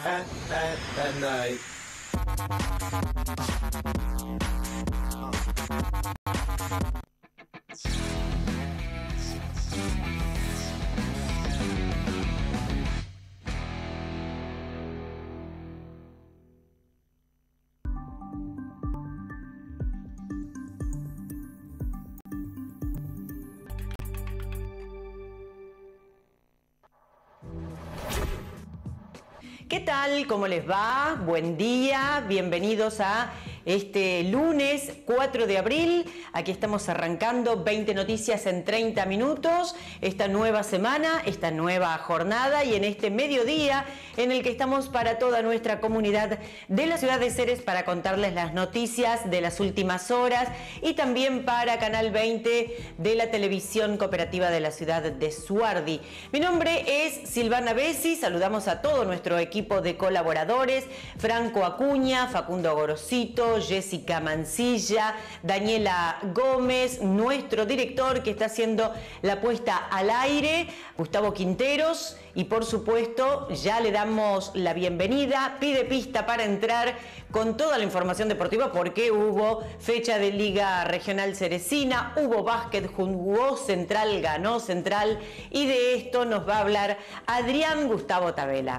at night. ¿Qué tal? ¿Cómo les va? Buen día, bienvenidos a este lunes 4 de abril. Aquí estamos arrancando 20 noticias en 30 minutos, esta nueva semana, esta nueva jornada y en este mediodía en el que estamos para toda nuestra comunidad de la ciudad de Ceres para contarles las noticias de las últimas horas y también para Canal 20 de la televisión cooperativa de la ciudad de Suardi. Mi nombre es Silvana Bessi, saludamos a todo nuestro equipo de colaboradores, Franco Acuña, Facundo Gorosito, Jessica Mancilla, Daniela Gómez, nuestro director que está haciendo la puesta al aire, Gustavo Quinteros, y por supuesto ya le damos la bienvenida, pide pista para entrar con toda la información deportiva porque hubo fecha de Liga Regional Ceresina, hubo básquet, jugó Central, ganó Central y de esto nos va a hablar Adrián Gustavo Tabela.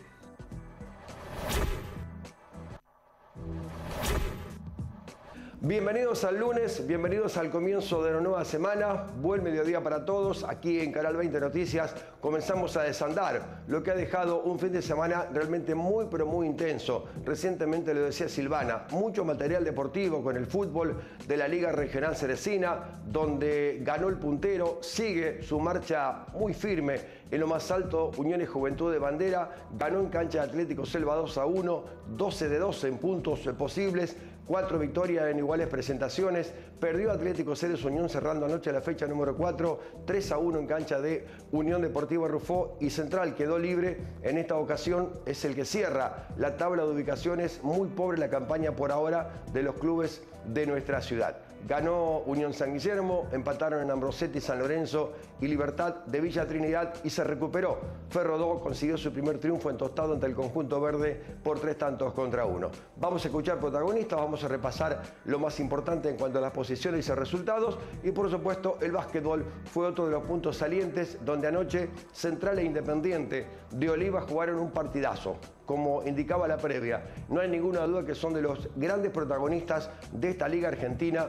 Bienvenidos al lunes, bienvenidos al comienzo de una nueva semana. Buen mediodía para todos. Aquí en Canal 20 Noticias comenzamos a desandar lo que ha dejado un fin de semana realmente muy pero muy intenso. Recientemente lo decía Silvana, mucho material deportivo con el fútbol de la Liga Regional Ceresina, donde ganó el puntero, sigue su marcha muy firme en lo más alto, Unión y Juventud de Bandera, ganó en cancha de Atlético Selva 2-1, 12 de 12 en puntos posibles, 4 victorias en iguales presentaciones, perdió Atlético Ceres Unión cerrando anoche la fecha número 4, 3-1 en cancha de Unión Deportiva Rufó y Central quedó libre. En esta ocasión es el que cierra la tabla de ubicaciones, muy pobre la campaña por ahora de los clubes de nuestra ciudad. Ganó Unión San Guillermo, empataron en Ambrosetti, San Lorenzo y Libertad de Villa Trinidad y se recuperó. Ferro 2 consiguió su primer triunfo en Tostado ante el conjunto verde por 3-1. Vamos a escuchar protagonistas, vamos a repasar lo más importante en cuanto a las posiciones y resultados y por supuesto el básquetbol fue otro de los puntos salientes donde anoche Central e Independiente de Oliva jugaron un partidazo. Como indicaba la previa, no hay ninguna duda que son de los grandes protagonistas de esta Liga Argentina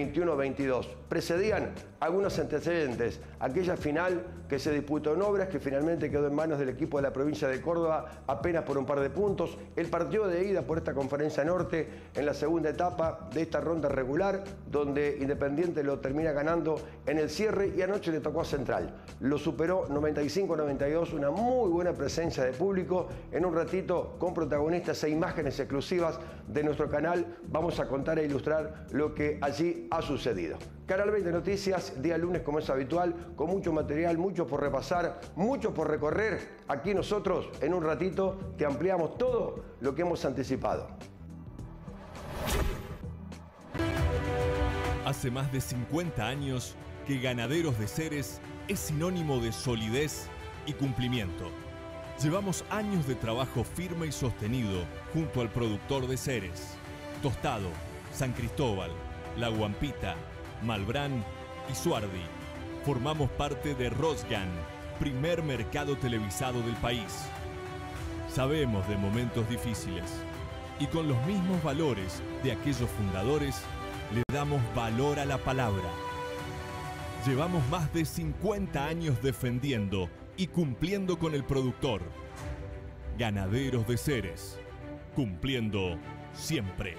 21-22. Precedían algunos antecedentes, aquella final que se disputó en Obras, que finalmente quedó en manos del equipo de la provincia de Córdoba apenas por un par de puntos, el partido de ida por esta Conferencia Norte en la segunda etapa de esta ronda regular, donde Independiente lo termina ganando en el cierre y anoche le tocó a Central. Lo superó 95-92, una muy buena presencia de público. En un ratito, con protagonistas e imágenes exclusivas de nuestro canal, vamos a contar e ilustrar lo que allí ha sucedido. Canal 20 Noticias, día lunes como es habitual, con mucho material, mucho por repasar, mucho por recorrer. Aquí nosotros, en un ratito, te ampliamos todo lo que hemos anticipado. Hace más de 50 años que Ganaderos de Ceres es sinónimo de solidez y cumplimiento. Llevamos años de trabajo firme y sostenido junto al productor de Ceres, Tostado, San Cristóbal, La Guampita, Malbrán y Suardi. Formamos parte de Rosgan, primer mercado televisado del país. Sabemos de momentos difíciles y con los mismos valores de aquellos fundadores le damos valor a la palabra. Llevamos más de 50 años defendiendo y cumpliendo con el productor. Ganaderos de Ceres, cumpliendo siempre.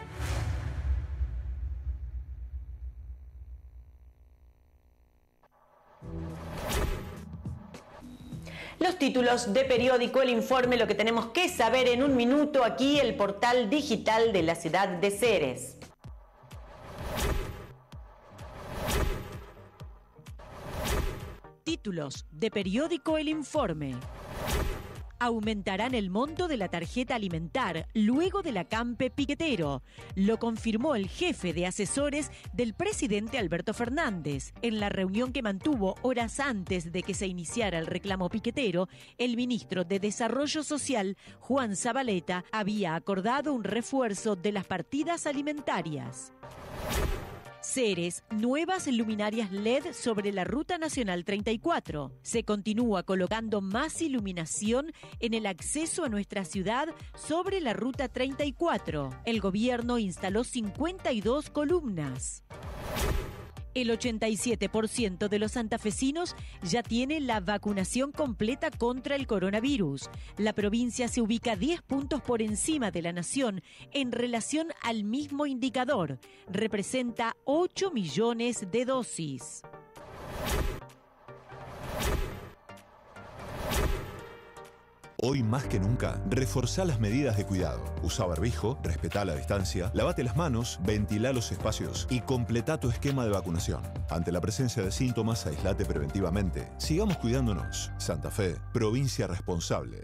Los títulos de periódico, el informe, lo que tenemos que saber en un minuto aquí, el portal digital de la ciudad de Ceres. Títulos de periódico El Informe. aumentarán el monto de la tarjeta alimentar luego del acampe piquetero. Lo confirmó el jefe de asesores del presidente Alberto Fernández. En la reunión que mantuvo horas antes de que se iniciara el reclamo piquetero, el ministro de Desarrollo Social, Juan Zabaleta, había acordado un refuerzo de las partidas alimentarias. Ceres, nuevas luminarias LED sobre la Ruta Nacional 34. Se continúa colocando más iluminación en el acceso a nuestra ciudad sobre la Ruta 34. El gobierno instaló 52 columnas. El 87% de los santafesinos ya tiene la vacunación completa contra el coronavirus. La provincia se ubica 10 puntos por encima de la nación en relación al mismo indicador. Representa 8 millones de dosis. Hoy más que nunca, reforzá las medidas de cuidado. Usá barbijo, respetá la distancia, lavate las manos, ventilá los espacios y completá tu esquema de vacunación. Ante la presencia de síntomas, aislate preventivamente. Sigamos cuidándonos. Santa Fe, provincia responsable.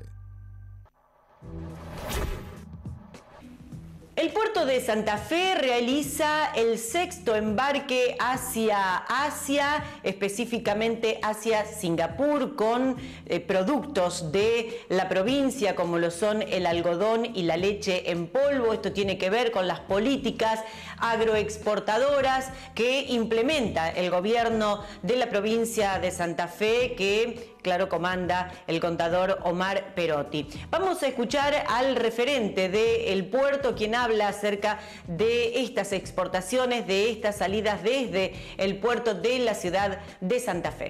El puerto de Santa Fe realiza el 6º embarque hacia Asia, específicamente hacia Singapur, con productos de la provincia como lo son el algodón y la leche en polvo. Esto tiene que ver con las políticas agroexportadoras que implementa el gobierno de la provincia de Santa Fe, que claro, comanda el contador Omar Perotti. Vamos a escuchar al referente del puerto, quien habla acerca de estas exportaciones, de estas salidas desde el puerto de la ciudad de Santa Fe.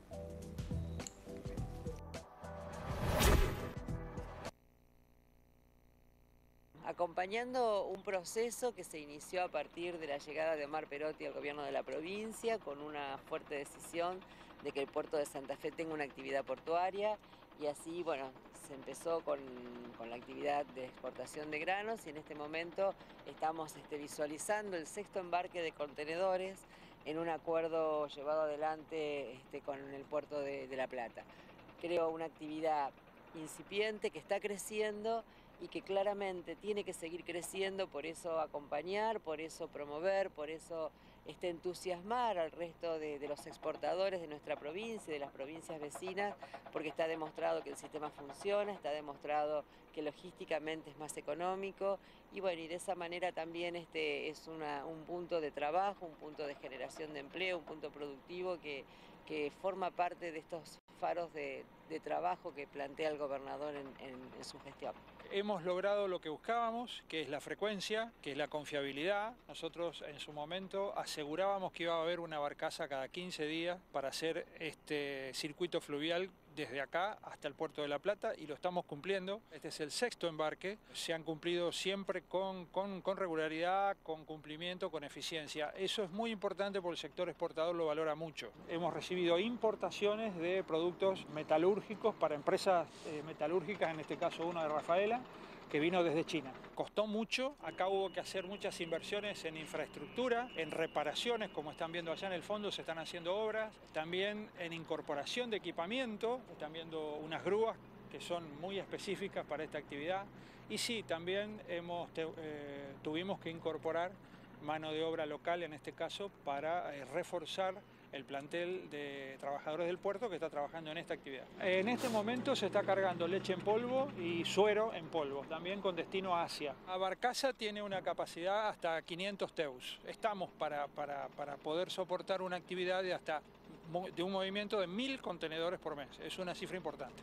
Acompañando un proceso que se inició a partir de la llegada de Omar Perotti al gobierno de la provincia, con una fuerte decisión de que el puerto de Santa Fe tenga una actividad portuaria, y así, bueno, se empezó con la actividad de exportación de granos, y en este momento estamos visualizando el 6º embarque de contenedores en un acuerdo llevado adelante con el puerto de La Plata. Creo una actividad incipiente que está creciendo y que claramente tiene que seguir creciendo, por eso acompañar, por eso promover, por eso entusiasmar al resto de los exportadores de nuestra provincia y de las provincias vecinas, porque está demostrado que el sistema funciona, está demostrado que logísticamente es más económico, y bueno, y de esa manera también es un punto de trabajo, un punto de generación de empleo, un punto productivo que forma parte de estos faros de trabajo que plantea el gobernador en su gestión. Hemos logrado lo que buscábamos, que es la frecuencia, que es la confiabilidad. Nosotros en su momento asegurábamos que iba a haber una barcaza cada 15 días para hacer este circuito fluvial desde acá hasta el puerto de La Plata, y lo estamos cumpliendo. Este es el 6º embarque. Se han cumplido siempre con regularidad, con cumplimiento, con eficiencia. Eso es muy importante porque el sector exportador lo valora mucho. Hemos recibido importaciones de productos metalúrgicos para empresas metalúrgicas, en este caso uno de Rafaela, que vino desde China. Costó mucho, acá hubo que hacer muchas inversiones en infraestructura, en reparaciones, como están viendo allá en el fondo se están haciendo obras, también en incorporación de equipamiento, están viendo unas grúas que son muy específicas para esta actividad, y sí, también tuvimos que incorporar mano de obra local, en este caso, para reforzar el plantel de trabajadores del puerto que está trabajando en esta actividad. En este momento se está cargando leche en polvo y suero en polvo, también con destino a Asia. La barcaza tiene una capacidad hasta 500 teus. Estamos para poder soportar una actividad de un movimiento de 1000 contenedores por mes. Es una cifra importante.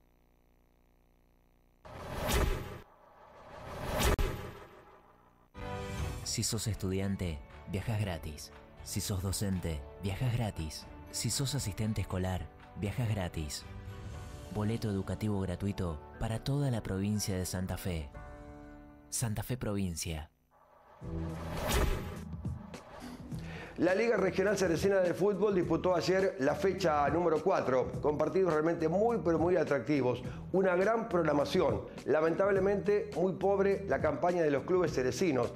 Si sos estudiante, viajas gratis. Si sos docente, viajas gratis. Si sos asistente escolar, viajas gratis. Boleto educativo gratuito para toda la provincia de Santa Fe. Santa Fe Provincia. La Liga Regional Ceresina de Fútbol disputó ayer la fecha número 4, con partidos realmente muy atractivos. Una gran programación. Lamentablemente muy pobre la campaña de los clubes cerecinos.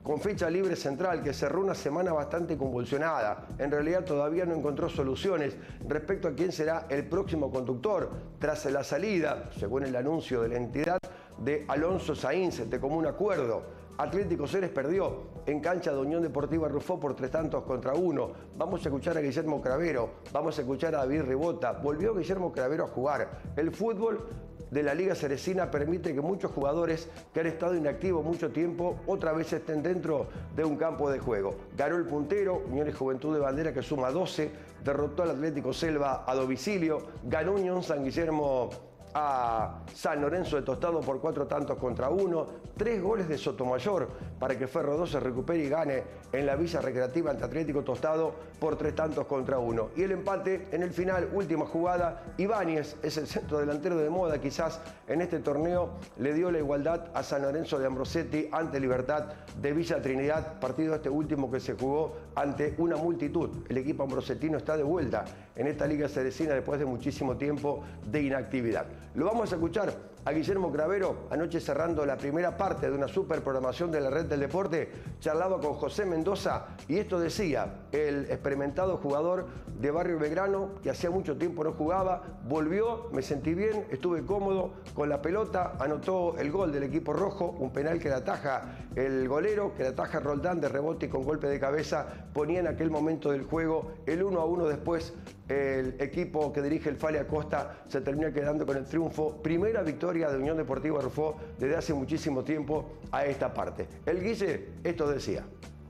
con fecha libre central, que cerró una semana bastante convulsionada. En realidad todavía no encontró soluciones respecto a quién será el próximo conductor tras la salida, según el anuncio de la entidad, de Alonso Sainz de común acuerdo. Atlético Ceres perdió en cancha de Unión Deportiva Rufó por 3-1. Vamos a escuchar a Guillermo Cravero, vamos a escuchar a David Ribota. Volvió Guillermo Cravero a jugar. El fútbol de la Liga Ceresina permite que muchos jugadores que han estado inactivos mucho tiempo otra vez estén dentro de un campo de juego. Ganó el puntero, Unión y Juventud de Bandera, que suma 12, derrotó al Atlético Selva a domicilio, ganó Unión San Guillermo a San Lorenzo de Tostado por 4-1, 3 goles de Sotomayor para que Ferro 2 se recupere y gane en la Villa Recreativa ante Atlético Tostado por 3-1. Y el empate en el final, última jugada, Ibáñez es el centro delantero de moda quizás en este torneo, le dio la igualdad a San Lorenzo de Ambrosetti ante Libertad de Villa Trinidad, partido este último que se jugó ante una multitud. El equipo ambrosetino está de vuelta en esta Liga Ceresina después de muchísimo tiempo de inactividad. Lo vamos a escuchar a Guillermo Cravero, anoche cerrando la primera parte de una super programación de la Red del Deporte, charlaba con José Mendoza y esto decía, el experimentado jugador de Barrio Belgrano, que hacía mucho tiempo no jugaba, volvió, me sentí bien, estuve cómodo con la pelota, anotó el gol del equipo rojo, un penal que le ataja el golero, que le ataja Roldán de rebote y con golpe de cabeza, ponía en aquel momento del juego el 1-1. Después el equipo que dirige el Fale Acosta se termina quedando con el triunfo. Primera victoria de Unión Deportiva Rufó desde hace muchísimo tiempo a esta parte. El Guille esto decía.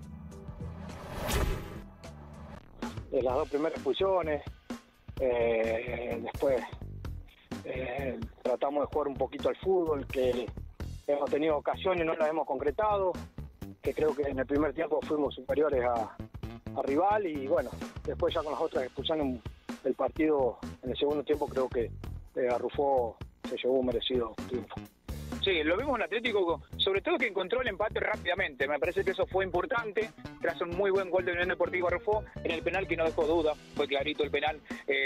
Las 2 primeras expulsiones, después tratamos de jugar un poquito al fútbol, que hemos tenido ocasiones y no las hemos concretado, que creo que en el primer tiempo fuimos superiores a rival y bueno, después ya con las otras expulsiones del partido en el segundo tiempo creo que a Rufó se llevó un merecido triunfo. Sí, lo vimos en Atlético, sobre todo que encontró el empate rápidamente. Me parece que eso fue importante, tras un muy buen gol de Unión Deportiva Rufó, en el penal que no dejó duda, fue clarito el penal.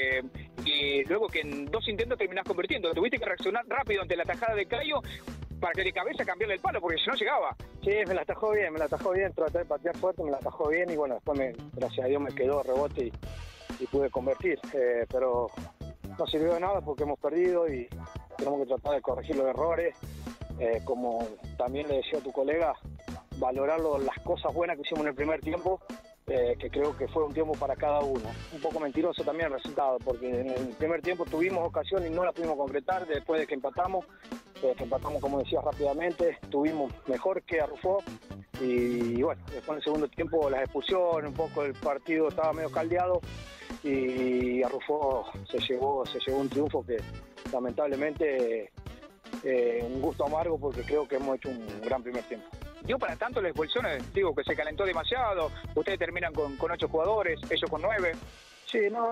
Y luego que en 2 intentos terminás convirtiendo. Tuviste que reaccionar rápido ante la tajada de Cayo para que de cabeza cambiarle el palo, porque si no llegaba. Sí, me la atajó bien, traté de patear fuerte, me la atajó bien y bueno, después gracias a Dios me quedó rebote y pude convertir. Pero no sirvió de nada porque hemos perdido y tenemos que tratar de corregir los errores. Como también le decía a tu colega, valorar las cosas buenas que hicimos en el primer tiempo, que creo que fue un tiempo para cada uno. Un poco mentiroso también el resultado, porque en el primer tiempo tuvimos ocasiones y no las pudimos concretar después de que empatamos. Como decías rápidamente, estuvimos mejor que a Rufó y bueno, después en el segundo tiempo las expulsiones, un poco el partido estaba medio caldeado y a Rufó se llevó un triunfo que lamentablemente un gusto amargo porque creo que hemos hecho un gran primer tiempo. Dio para tanto las expulsiones, digo que se calentó demasiado, ustedes terminan con 8 jugadores, ellos con 9. Sí, no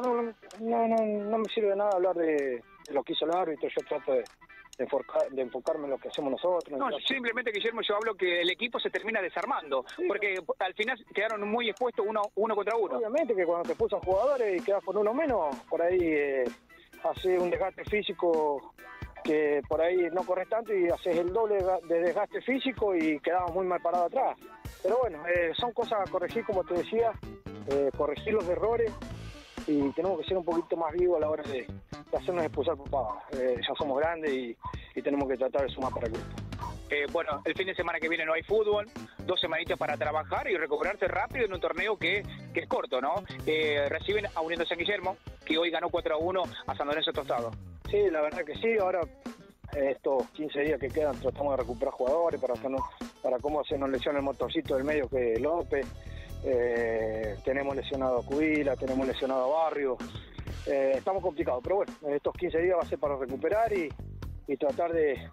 me sirve de nada hablar de lo que hizo el árbitro, yo trato de enfocarme en lo que hacemos nosotros. No, simplemente, Guillermo, yo hablo que el equipo se termina desarmando, sí, porque al final quedaron muy expuestos uno contra uno. Obviamente que cuando te expulsan jugadores y quedas con uno menos, por ahí hace un desgaste físico que por ahí no corres tanto y haces el doble de desgaste físico y quedamos muy mal parados atrás. Pero bueno, son cosas a corregir, como te decía, corregir los errores y tenemos que ser un poquito más vivos a la hora de hacernos expulsar por pava. Ya somos grandes y tenemos que tratar de sumar para el grupo. Bueno, el fin de semana que viene no hay fútbol, 2 semanitas para trabajar y recuperarse rápido en un torneo que es corto, ¿no? Reciben a Unión de San Guillermo, que hoy ganó 4-1 a San Lorenzo Tostado. Sí, la verdad que sí. Ahora, estos 15 días que quedan, tratamos de recuperar jugadores para cómo se nos lesiona el motorcito del medio que es López. Tenemos lesionado a Cubila, tenemos lesionado a Barrio. Estamos complicados, pero bueno, estos 15 días va a ser para recuperar y tratar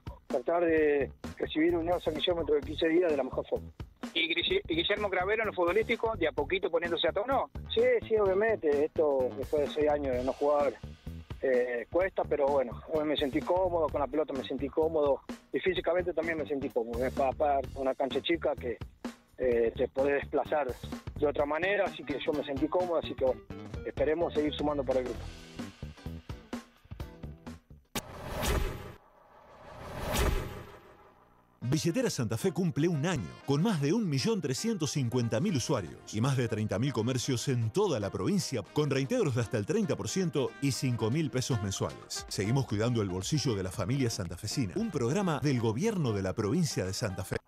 de recibir Unión San Guillermo dentro de 15 días de la mejor forma. ¿Y Guillermo Cravero en lo futbolístico, de a poquito poniéndose a tono? Sí, obviamente. Esto, después de 6 años de no jugar, cuesta, pero bueno, hoy me sentí cómodo, con la pelota me sentí cómodo y físicamente también me sentí cómodo. Es para una cancha chica que te podés desplazar de otra manera, así que yo me sentí cómodo, así que bueno, esperemos seguir sumando para el grupo. Billetera Santa Fe cumple un año, con más de 1.350.000 usuarios y más de 30.000 comercios en toda la provincia, con reintegros de hasta el 30% y 5.000 pesos mensuales. Seguimos cuidando el bolsillo de la familia santafesina. Un programa del gobierno de la provincia de Santa Fe.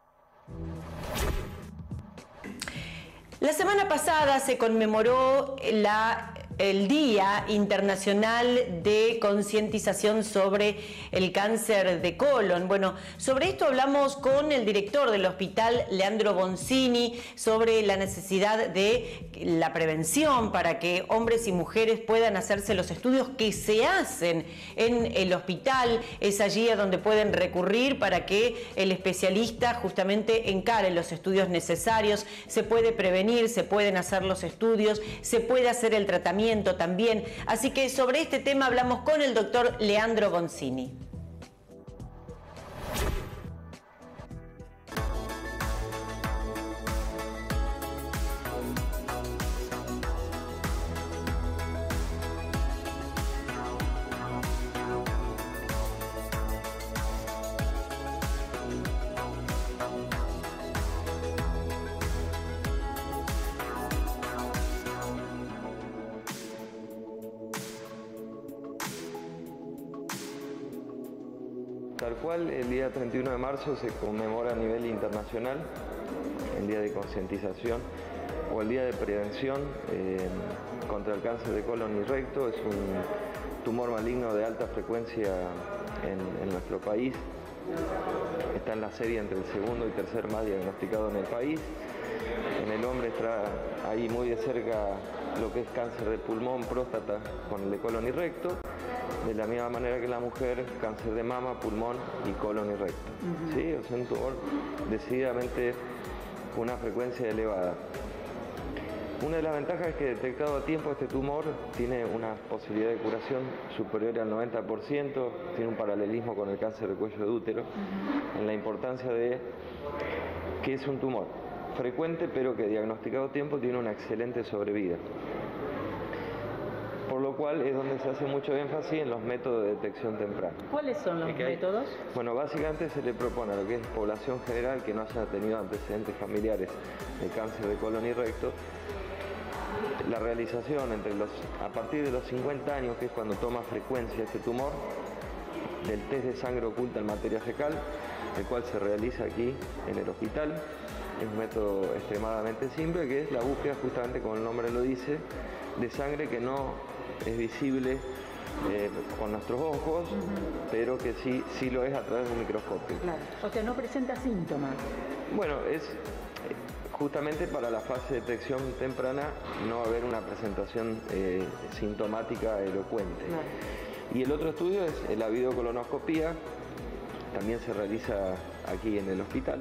La semana pasada se conmemoró el Día Internacional de Concientización sobre el Cáncer de Colon. Bueno, sobre esto hablamos con el director del hospital, Leandro Boncini, sobre la necesidad de la prevención para que hombres y mujeres puedan hacerse los estudios que se hacen en el hospital. Es allí a donde pueden recurrir para que el especialista justamente encare los estudios necesarios. Se puede prevenir, se pueden hacer los estudios, se puede hacer el tratamiento también. Así que sobre este tema hablamos con el doctor Leandro Boncini. Tal cual, el día 31 de marzo se conmemora a nivel internacional el Día de Concientización o el Día de Prevención contra el cáncer de colon y recto. Es un tumor maligno de alta frecuencia en nuestro país. Está en la serie entre el segundo y tercer más diagnosticado en el país. En el hombre está ahí muy de cerca lo que es cáncer de pulmón, próstata con el de colon y recto. De la misma manera que la mujer, cáncer de mama, pulmón y colon y recto. ¿Sí? O sea, un tumor decididamente con una frecuencia elevada. Una de las ventajas es que detectado a tiempo este tumor tiene una posibilidad de curación superior al 90%, tiene un paralelismo con el cáncer de cuello de útero, en la importancia de que es un tumor frecuente pero que diagnosticado a tiempo tiene una excelente sobrevida. Por lo cual es donde se hace mucho énfasis en los métodos de detección temprana. ¿Cuáles son los métodos? Bueno, básicamente se le propone a lo que es población general que no haya tenido antecedentes familiares de cáncer de colon y recto, la realización a partir de los 50 años, que es cuando toma frecuencia este tumor, del test de sangre oculta en materia fecal, el cual se realiza aquí en el hospital. Es un método extremadamente simple, que es la búsqueda, justamente como el nombre lo dice, de sangre que no es visible con nuestros ojos, pero que sí lo es a través de un microscopio. Claro. O sea, no presenta síntomas. Bueno, es justamente para la fase de detección temprana no va a haber una presentación sintomática elocuente. Claro. Y el otro estudio es la videocolonoscopía, también se realiza aquí en el hospital,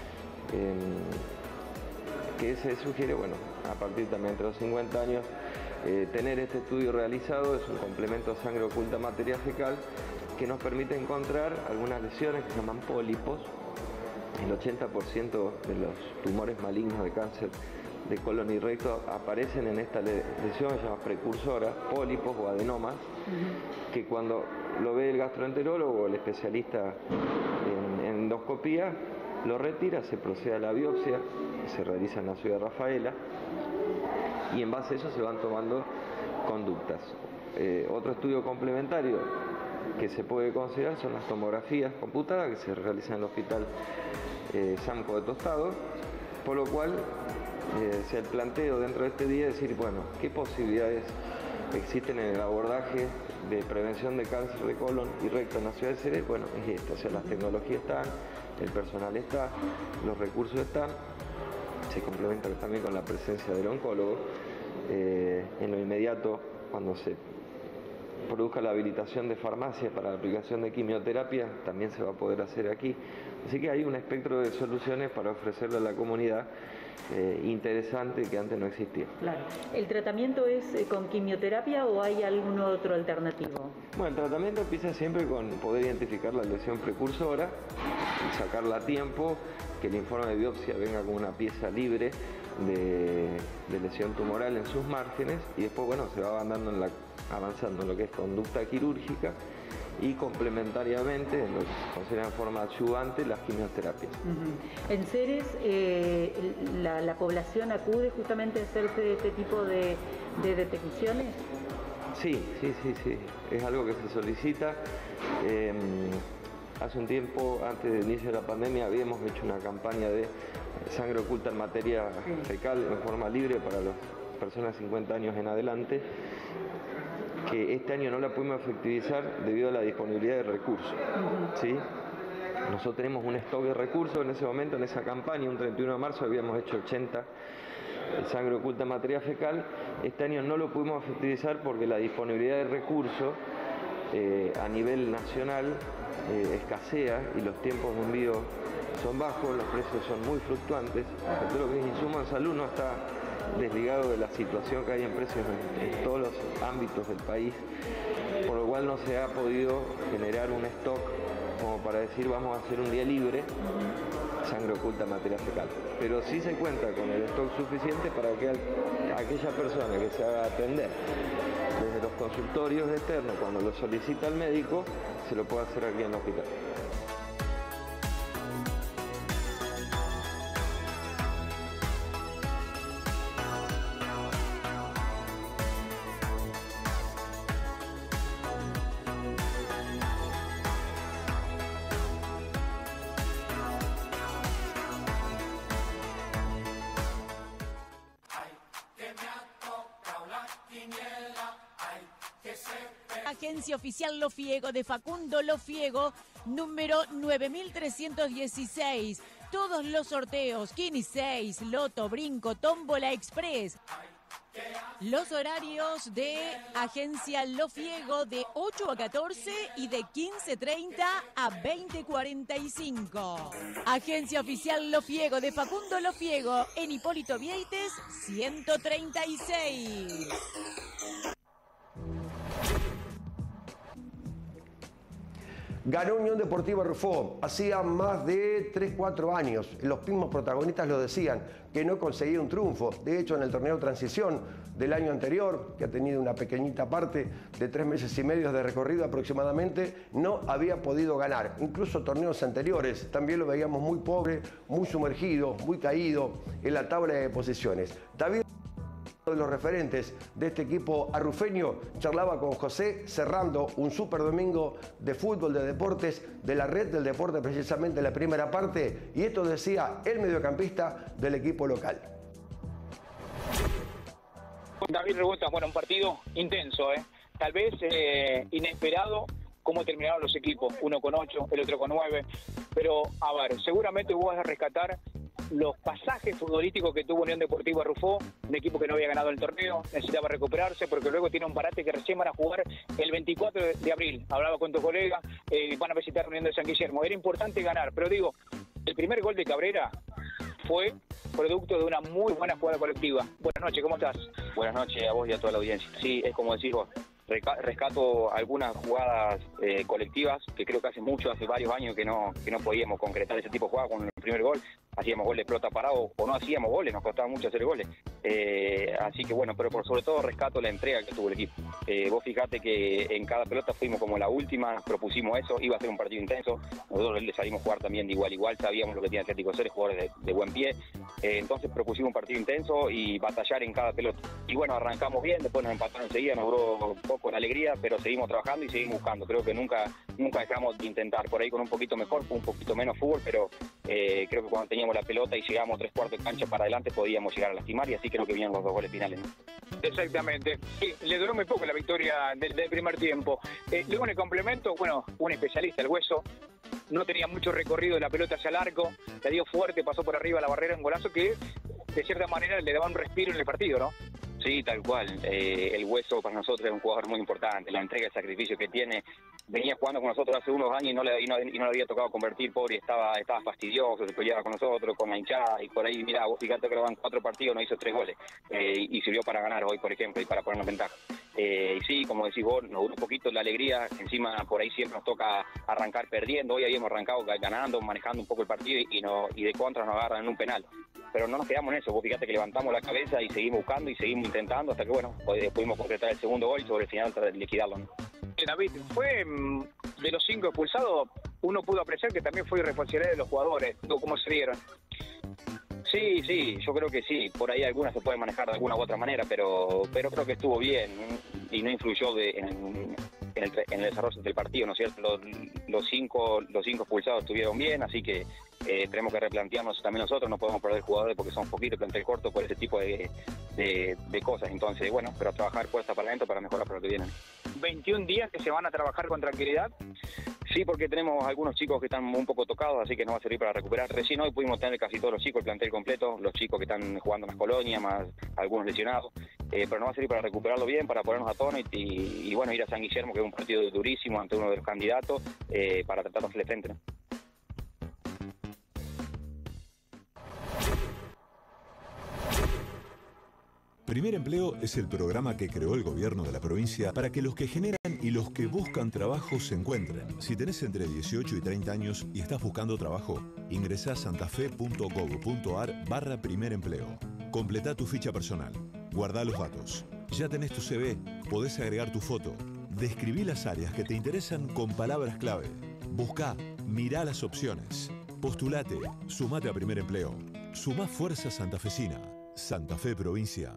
que se sugiere, bueno, a partir también entre los 50 años, tener este estudio realizado. Es un complemento a sangre oculta materia fecal que nos permite encontrar algunas lesiones que se llaman pólipos. El 80% de los tumores malignos de cáncer de colon y recto aparecen en esta lesión, se llama precursora, pólipos o adenomas, que cuando lo ve el gastroenterólogo o el especialista en endoscopía, lo retira, se procede a la biopsia, se realiza en la ciudad de Rafaela, y en base a eso se van tomando conductas. Otro estudio complementario que se puede considerar son las tomografías computadas que se realizan en el hospital Samco de Tostado, por lo cual el planteo dentro de este día es decir, bueno, ¿qué posibilidades existen en el abordaje de prevención de cáncer de colon y recto en la ciudad de Ceres? Bueno, es esta, o sea, las tecnologías están, el personal está, los recursos están, se complementa también con la presencia del oncólogo. En lo inmediato, cuando se produzca la habilitación de farmacias para la aplicación de quimioterapia, también se va a poder hacer aquí. Así que hay un espectro de soluciones para ofrecerle a la comunidad interesante que antes no existía. Claro. ¿El tratamiento es con quimioterapia o hay algún otro alternativo? Bueno, el tratamiento empieza siempre con poder identificar la lesión precursora, sacarla a tiempo, que el informe de biopsia venga con una pieza libre de lesión tumoral en sus márgenes, y después, bueno, se va avanzando en lo que es conducta quirúrgica y complementariamente, lo que se considera en forma adyuvante, las quimioterapias. En Ceres, la población acude justamente a hacerse este tipo de detecciones. Sí, es algo que se solicita. Hace un tiempo, antes del inicio de la pandemia, habíamos hecho una campaña de sangre oculta en materia fecal en forma libre para las personas de 50 años en adelante, que este año no la pudimos efectivizar debido a la disponibilidad de recursos. ¿Sí? Nosotros tenemos un stock de recursos en ese momento, en esa campaña, un 31 de marzo habíamos hecho 80 sangre oculta en materia fecal. Este año no lo pudimos efectivizar porque la disponibilidad de recursos a nivel nacional escasea y los tiempos de envío son bajos, los precios son muy fluctuantes. Todo lo que es insumo en salud no está desligado de la situación que hay en precios en todos los ámbitos del país, por lo cual no se ha podido generar un stock como para decir vamos a hacer un día libre sangre oculta en materia fecal. Pero sí se cuenta con el stock suficiente para que aquella persona que se haga atender desde los consultorios externos, cuando lo solicita el médico, se lo puede hacer aquí en el hospital. Agencia Oficial Lofiego de Facundo Lofiego, número 9316. Todos los sorteos, Kini 6, Loto, Brinco, Tómbola Express. Los horarios de Agencia Lofiego de 8 a 14 y de 15:30 a 20:45. Agencia Oficial Lofiego de Facundo Lofiego en Hipólito Vieites 136. Ganó Unión Deportiva Rufó, hacía más de 3-4 años. Los mismos protagonistas lo decían, que no conseguía un triunfo. De hecho, en el torneo Transición del año anterior, que ha tenido una pequeñita parte de 3 meses y medio de recorrido aproximadamente, no había podido ganar. Incluso torneos anteriores también lo veíamos muy pobre, muy sumergido, muy caído en la tabla de posiciones. David, de los referentes de este equipo arrufeño, charlaba con José cerrando un super domingo de fútbol, de deportes, de la red del deporte, precisamente en la primera parte, y esto decía el mediocampista del equipo local. David Rebota, bueno, un partido intenso, tal vez inesperado cómo terminaron los equipos, uno con 8, el otro con 9, pero a ver, seguramente vos vas a rescatar los pasajes futbolísticos que tuvo Unión Deportiva Rufó, un equipo que no había ganado el torneo, necesitaba recuperarse porque luego tiene un parate que recién van a jugar el 24 de abril. Hablaba con tu colega, van a visitar Unión de San Guillermo. Era importante ganar, pero digo, el primer gol de Cabrera fue producto de una muy buena jugada colectiva. Buenas noches, ¿cómo estás? Buenas noches a vos y a toda la audiencia. Sí, es como decís vos. Rescato algunas jugadas colectivas que creo que hace varios años que no podíamos concretar ese tipo de jugadas. Con el primer gol hacíamos goles pelota parado o no hacíamos goles, nos costaba mucho hacer goles. Así que bueno, pero por sobre todo rescato la entrega que tuvo el equipo. Vos fijate que en cada pelota fuimos como la última, propusimos eso, iba a ser un partido intenso. Nosotros le salimos a jugar también de igual a igual, sabíamos lo que tiene Atlético Ceres, jugadores de buen pie. Entonces propusimos un partido intenso y batallar en cada pelota. Y bueno, arrancamos bien, después nos empataron enseguida, nos duró poco la alegría, pero seguimos trabajando y seguimos buscando. Creo que nunca dejamos de intentar, por ahí con un poquito mejor, un poquito menos fútbol, pero creo que cuando teníamos la pelota y llegamos 3/4 de cancha para adelante podíamos llegar a lastimar, y así creo que vinieron los 2 goles finales, ¿no? Exactamente. Sí, le duró muy poco la victoria del primer tiempo. Luego en el complemento, bueno, un especialista, el Hueso, no tenía mucho recorrido de la pelota hacia el arco, le dio fuerte, pasó por arriba la barrera, un golazo que de cierta manera le daba un respiro en el partido, ¿no? Sí, tal cual. El Hueso para nosotros es un jugador muy importante. La entrega, el sacrificio que tiene. Venía jugando con nosotros hace unos años y no le había tocado convertir, pobre, estaba fastidioso, se peleaba con nosotros, con la hinchada, y por ahí, mirá, vos fíjate que lo van 4 partidos, no hizo 3 goles. Y sirvió para ganar hoy, por ejemplo, y para ponernos ventaja. Y sí, como decís vos, nos duró un poquito la alegría, encima por ahí siempre nos toca arrancar perdiendo. Hoy habíamos arrancado ganando, manejando un poco el partido y de contra nos agarran en un penal. Pero no nos quedamos en eso, vos fíjate que levantamos la cabeza y seguimos buscando y seguimos intentando hasta que, bueno, pudimos concretar el segundo gol y sobre el final liquidarlo, ¿no? David, fue de los 5 expulsados, uno pudo apreciar que también fue irresponsabilidad de los jugadores, cómo se dieron. Sí, yo creo que sí. Por ahí algunas se pueden manejar de alguna u otra manera, pero creo que estuvo bien y no influyó en el desarrollo del partido, ¿no es cierto? Los cinco expulsados estuvieron bien, así que tenemos que replantearnos también nosotros. No podemos perder jugadores porque somos poquitos, plantel corto, por ese tipo de cosas. Entonces, bueno, pero a trabajar puesta para adentro para mejorar para lo que viene. 21 días que se van a trabajar con tranquilidad. Sí, porque tenemos algunos chicos que están un poco tocados, así que nos va a servir para recuperar. Recién hoy pudimos tener casi todos los chicos, el plantel completo, los chicos que están jugando en las colonias, más algunos lesionados. Pero nos va a servir para recuperarlo bien, para ponernos a tono y bueno, ir a San Guillermo, que es un partido durísimo ante uno de los candidatos, para tratar de hacerle frente, ¿no? Primer Empleo es el programa que creó el gobierno de la provincia para que los que generan y los que buscan trabajo se encuentren. Si tenés entre 18 y 30 años y estás buscando trabajo, ingresá a santafe.gov.ar/Primer Empleo. Completá tu ficha personal. Guardá los datos. Ya tenés tu CV, podés agregar tu foto. Describí las áreas que te interesan con palabras clave. Buscá, mirá las opciones. Postulate, sumate a Primer Empleo. Sumá fuerza santafesina. Santa Fe Provincia.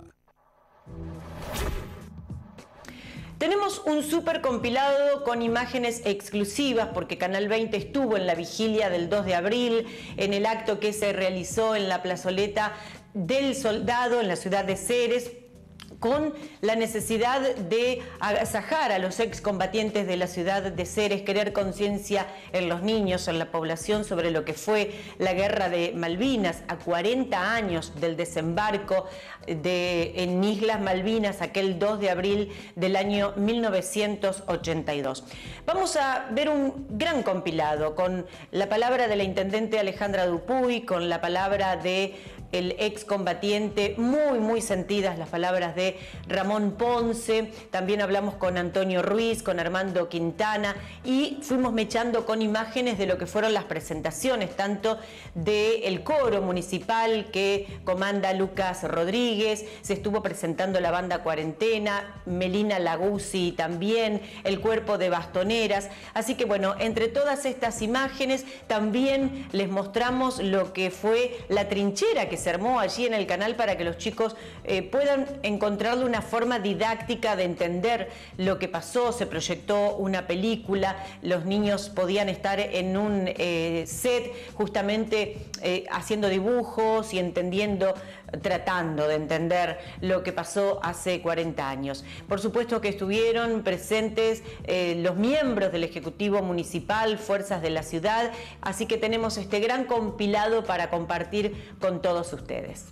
Tenemos un súper compilado con imágenes exclusivas porque Canal 20 estuvo en la vigilia del 2 de abril, en el acto que se realizó en la plazoleta del Soldado en la ciudad de Ceres, con la necesidad de agasajar a los excombatientes de la ciudad de Ceres, crear conciencia en los niños, en la población, sobre lo que fue la guerra de Malvinas, a 40 años del desembarco en Islas Malvinas, aquel 2 de abril del año 1982. Vamos a ver un gran compilado con la palabra de la intendente Alejandra Dupuy, con la palabra de el excombatiente, muy sentidas las palabras de Ramón Ponce. También hablamos con Antonio Ruiz, con Armando Quintana y fuimos mechando con imágenes de lo que fueron las presentaciones, tanto del coro municipal que comanda Lucas Rodríguez, se estuvo presentando la banda Cuarentena, Melina Laguzzi también, el cuerpo de bastoneras. Así que bueno, entre todas estas imágenes también les mostramos lo que fue la trinchera que se armó allí en el canal para que los chicos puedan encontrarle una forma didáctica de entender lo que pasó. Se proyectó una película, los niños podían estar en un set justamente haciendo dibujos y entendiendo, tratando de entender lo que pasó hace 40 años. Por supuesto que estuvieron presentes los miembros del Ejecutivo Municipal, fuerzas de la ciudad, así que tenemos este gran compilado para compartir con todos ustedes.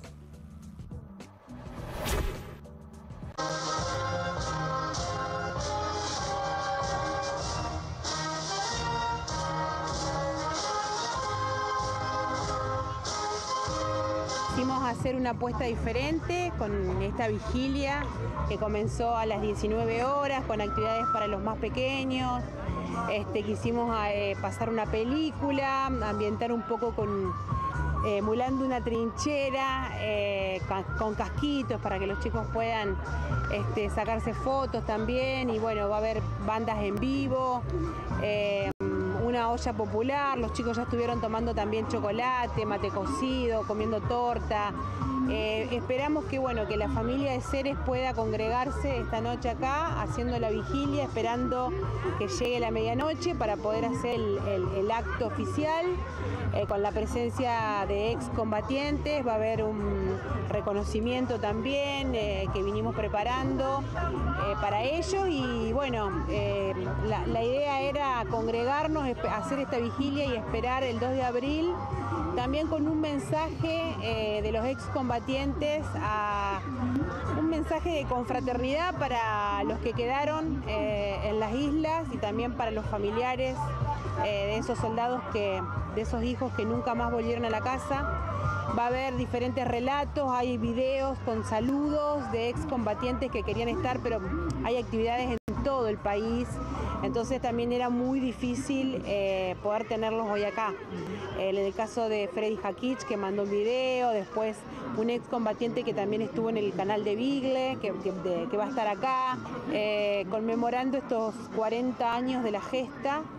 Quisimos hacer una apuesta diferente con esta vigilia que comenzó a las 19 horas con actividades para los más pequeños. Quisimos pasar una película, ambientar un poco emulando una trinchera con casquitos para que los chicos puedan sacarse fotos también. Y bueno, va a haber bandas en vivo. Una olla popular, los chicos ya estuvieron tomando también chocolate, mate cocido, comiendo torta. Esperamos que la familia de Ceres pueda congregarse esta noche acá, haciendo la vigilia, esperando que llegue la medianoche para poder hacer el acto oficial, con la presencia de excombatientes. Va a haber un reconocimiento también que vinimos preparando para ellos y bueno, la idea era congregarnos, hacer esta vigilia y esperar el 2 de abril, también con un mensaje de los excombatientes, un mensaje de confraternidad para los que quedaron en las islas y también para los familiares de esos soldados, de esos hijos que nunca más volvieron a la casa. Va a haber diferentes relatos, hay videos con saludos de excombatientes que querían estar, pero hay actividades en todo el país, entonces también era muy difícil poder tenerlos hoy acá. En el caso de Freddy Jakich, que mandó un video, después un excombatiente que también estuvo en el canal de Bigle, que va a estar acá, conmemorando estos 40 años de la gesta.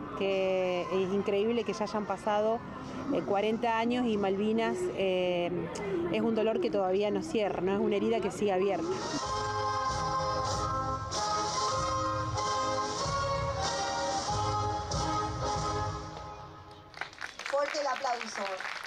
que es increíble que ya hayan pasado 40 años y Malvinas es un dolor que todavía no cierra, no es una herida que sigue abierta. Fuerte el aplauso.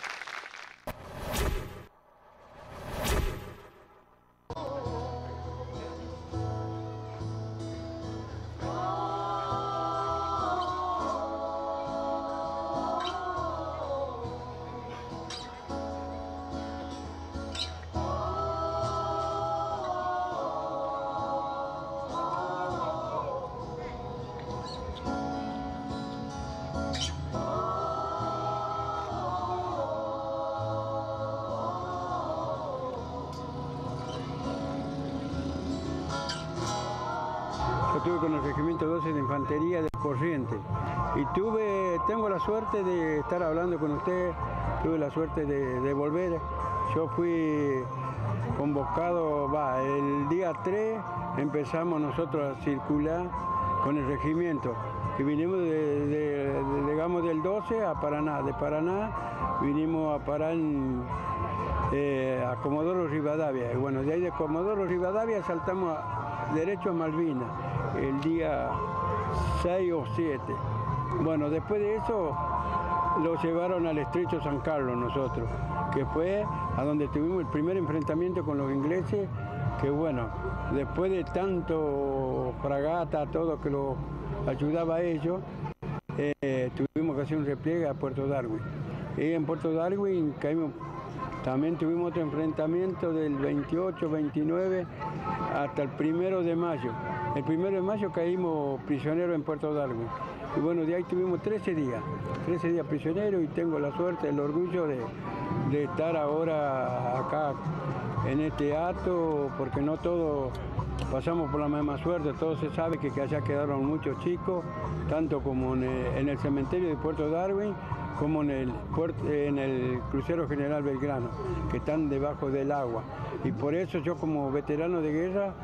Estuve con el Regimiento 12 de Infantería de Corrientes y tengo la suerte de estar hablando con usted, tuve la suerte de volver. Yo fui convocado, el día 3 empezamos nosotros a circular con el regimiento, que vinimos llegamos del 12 a Paraná, de Paraná vinimos a parar a Comodoro Rivadavia, y bueno, de ahí de Comodoro Rivadavia saltamos derecho a Malvinas, el día 6 o 7. Bueno, después de eso lo llevaron al Estrecho San Carlos nosotros, que fue a donde tuvimos el primer enfrentamiento con los ingleses, que bueno, después de tanto fragata, todo que lo ayudaba a ellos, tuvimos que hacer un repliegue a Puerto Darwin. Y en Puerto Darwin caímos, también tuvimos otro enfrentamiento del 28, 29 hasta el 1 de mayo. El 1 de mayo caímos prisioneros en Puerto Darwin. Y bueno, de ahí tuvimos 13 días prisioneros, y tengo la suerte, el orgullo de estar ahora acá en este acto, porque no todos pasamos por la misma suerte, todos se sabe que allá quedaron muchos chicos, tanto como en el cementerio de Puerto Darwin, como en el crucero General Belgrano, que están debajo del agua. Y por eso yo, como veterano de guerra,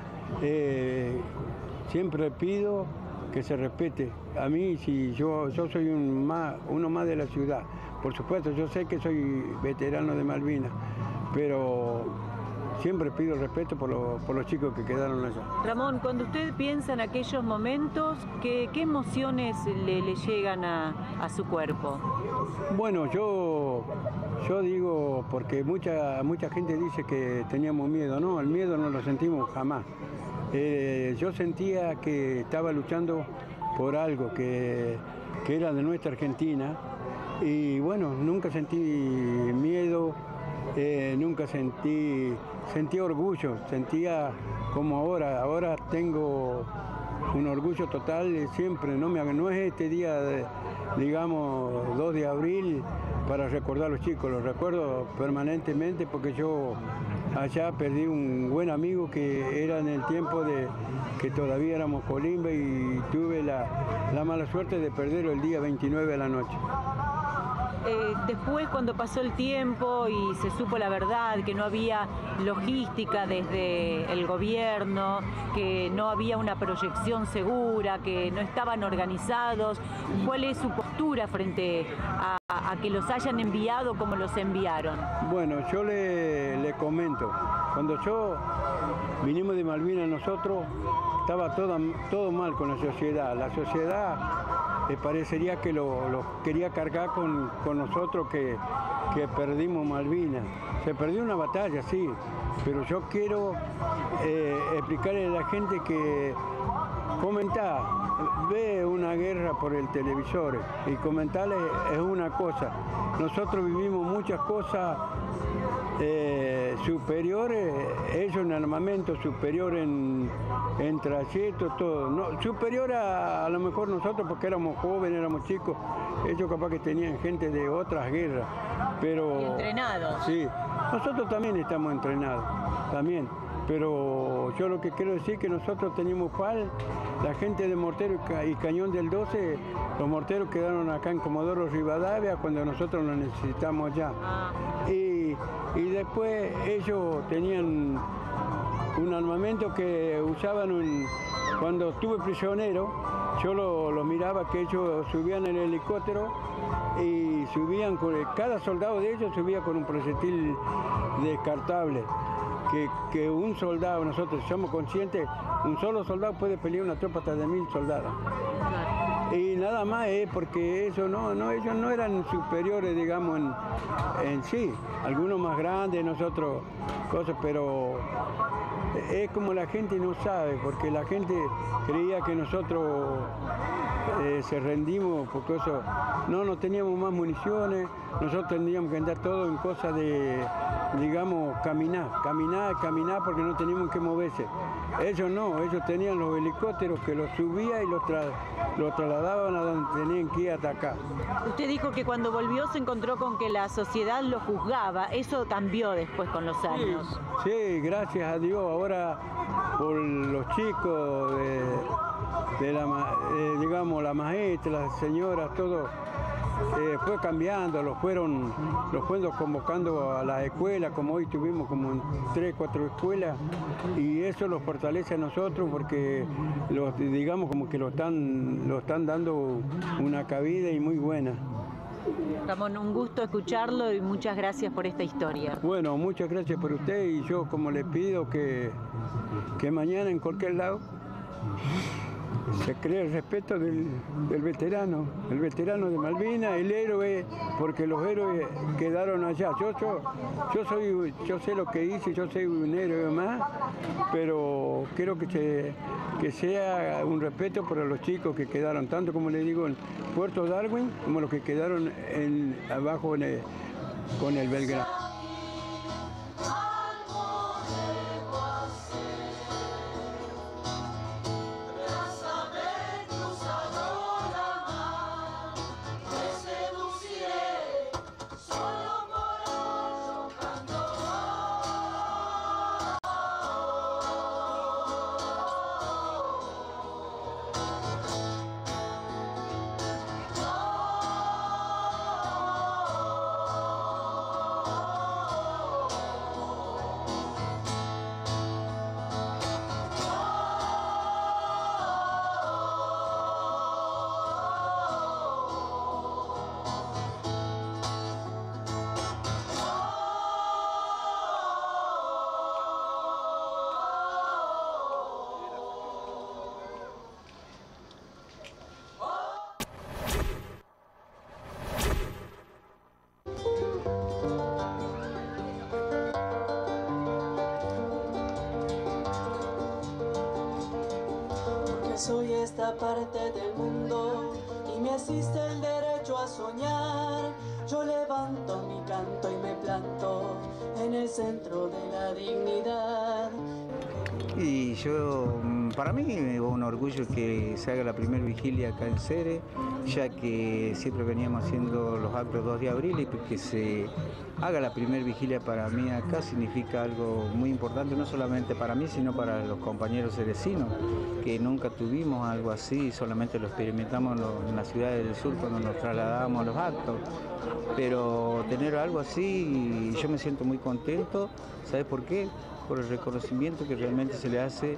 siempre pido que se respete. A mí, si yo soy uno más de la ciudad. Por supuesto, yo sé que soy veterano de Malvinas, pero siempre pido respeto por los chicos que quedaron allá. Ramón, cuando usted piensa en aquellos momentos, ¿qué emociones le llegan a su cuerpo? Bueno, yo digo, porque mucha gente dice que teníamos miedo. No, el miedo no lo sentimos jamás. Yo sentía que estaba luchando por algo que era de nuestra Argentina, y bueno, nunca sentí miedo, nunca sentí orgullo, sentía como ahora tengo un orgullo total siempre, no es este día, digamos, 2 de abril para recordar a los chicos, los recuerdo permanentemente, porque yo allá perdí un buen amigo que era en el tiempo de que todavía éramos colimba, y tuve la mala suerte de perderlo el día 29 de la noche. Después, cuando pasó el tiempo y se supo la verdad, que no había logística desde el gobierno, que no había una proyección segura, que no estaban organizados, ¿cuál es su postura frente a que los hayan enviado como los enviaron? Bueno, yo le comento, cuando vinimos de Malvinas nosotros, estaba todo mal con la sociedad. La sociedad parecería que lo quería cargar con nosotros que perdimos Malvinas. Se perdió una batalla, sí, pero yo quiero explicarle a la gente que comentar, ve una guerra por el televisor y comentarle es una cosa. Nosotros vivimos muchas cosas superiores, ellos en armamento, superior en trayecto, todo. No, superior a lo mejor nosotros, porque éramos jóvenes, éramos chicos, ellos capaz que tenían gente de otras guerras, pero... Y entrenados. Sí, nosotros también estamos entrenados, también. Pero yo lo que quiero decir es que nosotros teníamos FAL, la gente de Mortero y Cañón del 12, los morteros quedaron acá en Comodoro Rivadavia cuando nosotros los necesitamos ya. Y después ellos tenían un armamento que usaban cuando estuve prisionero, yo lo miraba que ellos subían en el helicóptero y subían cada soldado de ellos subía con un proyectil descartable. Que un soldado, nosotros somos conscientes, un solo soldado puede pelear una tropa hasta de 1000 soldados. Y nada más es porque ellos no eran superiores, digamos, en sí. Algunos más grandes, nosotros cosas, pero es como la gente no sabe, porque la gente creía que nosotros se rendimos porque eso, no teníamos más municiones, nosotros tendríamos que andar todo en cosas de, digamos, caminar porque no teníamos que moverse. Ellos no, ellos tenían los helicópteros que los subían y los trasladaban a donde tenían que ir a atacar. Usted dijo que cuando volvió se encontró con que la sociedad lo juzgaba, eso cambió después con los años. Sí, gracias a Dios, ahora por los chicos digamos, la maestra, las señoras, todo fue cambiando, los fueron convocando a las escuelas, como hoy tuvimos como en 3, 4 escuelas, y eso los fortalece a nosotros porque digamos como que lo están dando una cabida y muy buena. Ramón, un gusto escucharlo y muchas gracias por esta historia. Bueno, muchas gracias por usted y yo como le pido que mañana en cualquier lado se cree el respeto del veterano, el veterano de Malvinas, el héroe, porque los héroes quedaron allá. Yo sé lo que hice, yo soy un héroe más, pero quiero que sea un respeto para los chicos que quedaron, tanto como le digo en Puerto Darwin, como los que quedaron abajo con el Belgrano. Soy esta parte del mundo y me asiste el derecho a soñar. Yo levanto mi canto y me planto en el centro de la dignidad. Y para mí es un orgullo que se haga la primera vigilia acá en Ceres, ya que siempre veníamos haciendo los actos 2 de abril y que se haga la primera vigilia para mí acá significa algo muy importante, no solamente para mí, sino para los compañeros cerecinos, que nunca tuvimos algo así, solamente lo experimentamos en las ciudades del sur cuando nos trasladábamos a los actos. Pero tener algo así, yo me siento muy contento, ¿sabes por qué? Por el reconocimiento que realmente se le hace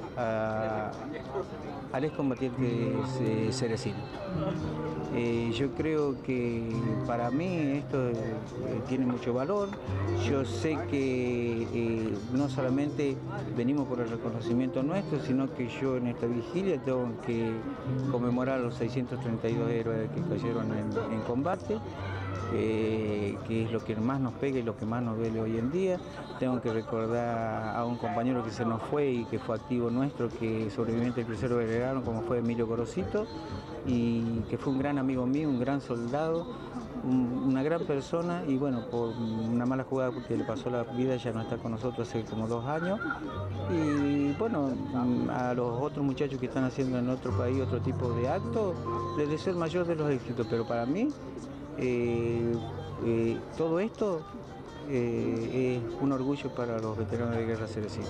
al excombatiente cerecino. Yo creo que para mí esto tiene mucho valor. Yo sé que no solamente venimos por el reconocimiento nuestro, sino que yo en esta vigilia tengo que conmemorar a los 632 héroes que cayeron en combate. Que es lo que más nos pega y lo que más nos duele hoy en día. Tengo que recordar a un compañero que se nos fue y que fue activo nuestro, que sobreviviente del crucero Belgrano, como fue Emilio Gorosito, y que fue un gran amigo mío, un gran soldado, una gran persona, y bueno, por una mala jugada porque le pasó la vida, ya no está con nosotros hace como 2 años. Y bueno, a los otros muchachos que están haciendo en otro país otro tipo de actos, les deseo el mayor de los éxitos, pero para mí todo esto es un orgullo para los veteranos de guerra cerecina.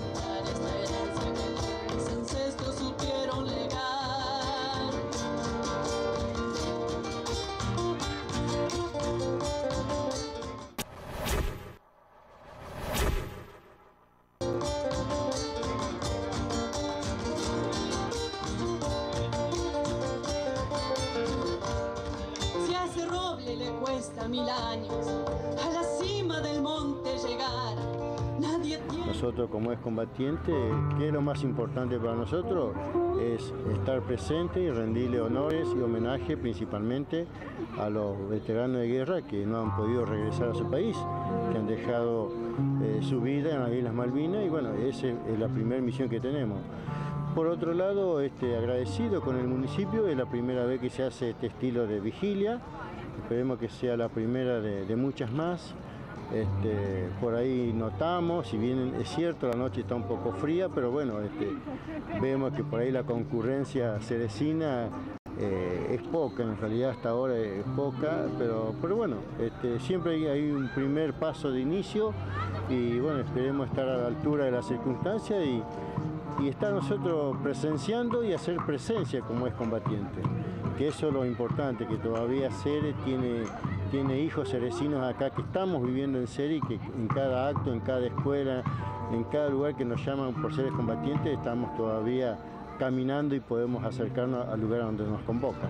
nosotros como excombatientes, ¿qué es lo más importante para nosotros? Es estar presente y rendirle honores y homenaje principalmente a los veteranos de guerra que no han podido regresar a su país, que han dejado su vida en las Islas Malvinas, y bueno, esa es la primera misión que tenemos. Por otro lado, agradecido con el municipio, es la primera vez que se hace este estilo de vigilia, esperemos que sea la primera de muchas más. Por ahí notamos, si bien es cierto la noche está un poco fría, pero bueno, vemos que por ahí la concurrencia cerecina es poca, en realidad hasta ahora es poca, pero bueno, siempre hay un primer paso de inicio y bueno, esperemos estar a la altura de las circunstancias y estar nosotros presenciando y hacer presencia como excombatiente, que eso es lo importante, que todavía Ceres tiene hijos cerecinos acá que estamos viviendo en Ceres y que en cada acto, en cada escuela, en cada lugar que nos llaman por ser excombatientes, estamos todavía caminando y podemos acercarnos al lugar donde nos convocan.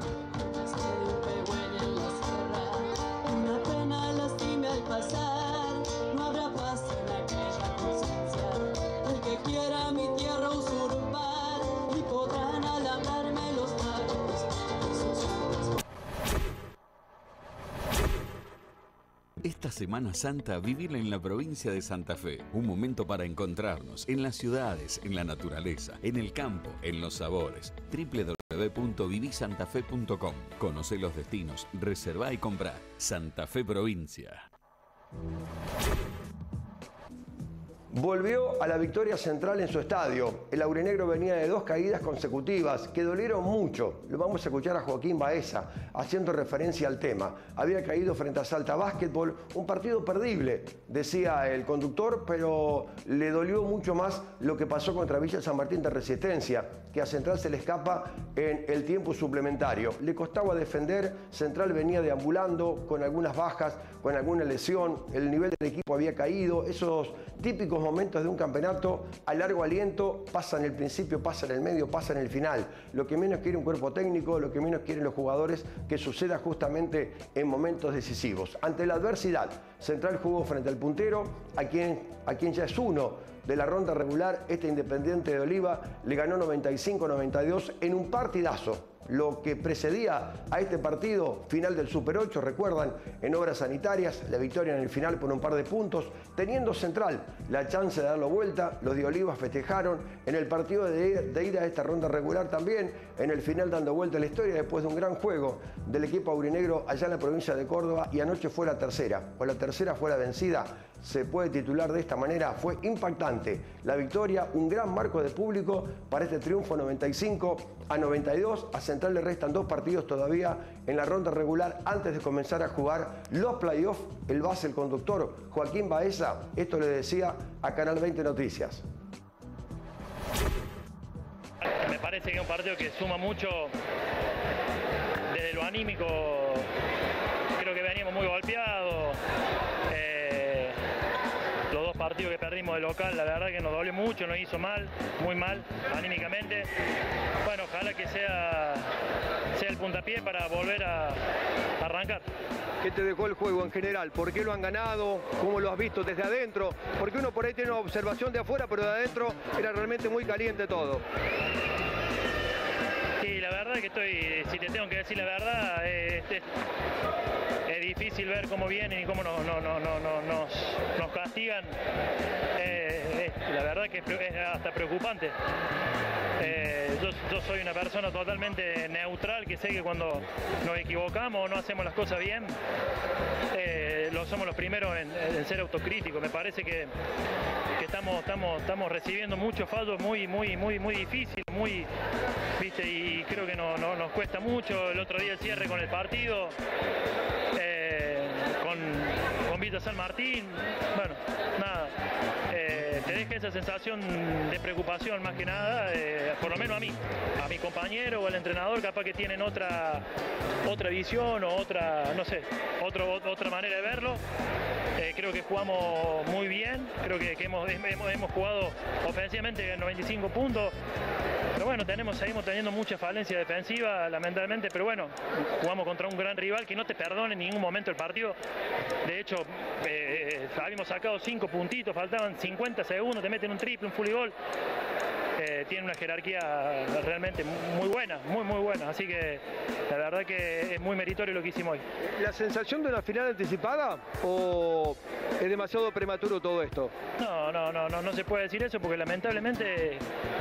Una pena lastime al pasar, no habrá paz en aquella conciencia. El que quiera mi tierra usurpar y podrán alambrarme los magos. Esta Semana Santa, vivila en la provincia de Santa Fe. Un momento para encontrarnos en las ciudades, en la naturaleza, en el campo, en los sabores. www.vivisantafe.com. Conoce los destinos, reserva y compra. Santa Fe Provincia. Volvió a la victoria central en su estadio. El aurinegro venía de 2 caídas consecutivas que dolieron mucho. Lo vamos a escuchar a Joaquín Baeza haciendo referencia al tema. Había caído frente a Salta Básquetbol, un partido perdible, decía el conductor, pero le dolió mucho más lo que pasó contra Villa San Martín de Resistencia, que a Central se le escapa en el tiempo suplementario. Le costaba defender, Central venía deambulando con algunas bajas, con alguna lesión, el nivel del equipo había caído, esos típicos momentos de un campeonato a largo aliento, pasa en el principio, pasa en el medio, pasa en el final. Lo que menos quiere un cuerpo técnico, lo que menos quieren los jugadores, que suceda justamente en momentos decisivos. Ante la adversidad, Central jugó frente al puntero, a quien ya es uno de la ronda regular, Independiente de Oliva, le ganó 95-92 en un partidazo. Lo que precedía a este partido, final del Super 8, recuerdan, en obras sanitarias, la victoria en el final por un par de puntos, teniendo Central la chance de darlo vuelta, los de Olivas festejaron en el partido de ida a esta ronda regular también, en el final dando vuelta a la historia después de un gran juego del equipo aurinegro allá en la provincia de Córdoba, y anoche fue la tercera, o la tercera fue la vencida, se puede titular de esta manera, fue impactante la victoria, un gran marco de público para este triunfo 95-92, a Central le restan 2 partidos todavía en la ronda regular antes de comenzar a jugar los playoffs. El base, el conductor Joaquín Baeza, esto le decía a Canal 20 Noticias. Me parece que es un partido que suma mucho desde lo anímico, creo que veníamos muy golpeados. Los 2 partidos que perdimos de local, la verdad que nos dolió mucho, nos hizo mal, muy mal, anímicamente. Bueno, ojalá que sea el puntapié para volver a arrancar. ¿Qué te dejó el juego en general? ¿Por qué lo han ganado? ¿Cómo lo has visto desde adentro? Porque uno por ahí tiene una observación de afuera, pero de adentro era realmente muy caliente todo. Sí, la verdad que si te tengo que decir la verdad, es difícil ver cómo vienen y cómo nos castigan. La verdad que es hasta preocupante. Yo soy una persona totalmente neutral, que sé que cuando nos equivocamos o no hacemos las cosas bien, somos los primeros en ser autocríticos. Me parece que estamos recibiendo muchos fallos muy difíciles, ¿viste? Y creo que nos cuesta mucho. El otro día el cierre con el partido, con Villa San Martín, bueno, nada. Te deja esa sensación de preocupación más que nada, por lo menos a mi compañero o al entrenador, capaz que tienen otra visión o otra manera de verlo. Creo que jugamos muy bien, creo que hemos jugado ofensivamente 95 puntos, Pero bueno, seguimos teniendo mucha falencia defensiva, lamentablemente, pero bueno, jugamos contra un gran rival que no te perdona en ningún momento el partido. De hecho, habíamos sacado 5 puntitos, faltaban 50 segundos, te meten un triple, un full gol. Tiene una jerarquía realmente muy buena, muy buena, así que la verdad que es muy meritorio lo que hicimos hoy. ¿La sensación de una final anticipada o es demasiado prematuro todo esto? No se puede decir eso porque lamentablemente